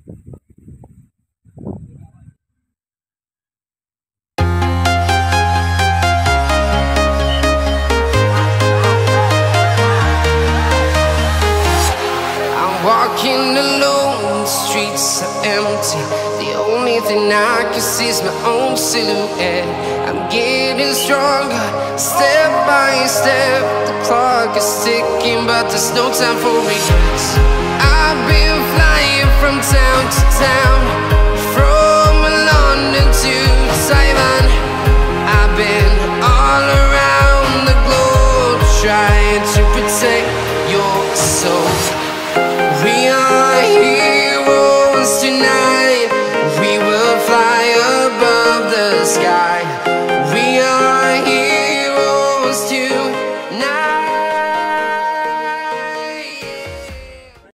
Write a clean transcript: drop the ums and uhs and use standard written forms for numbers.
Walking alone, the streets are empty. The only thing I can see is my own silhouette. I'm getting stronger, step by step. The clock is ticking, but there's no time for regrets. I've been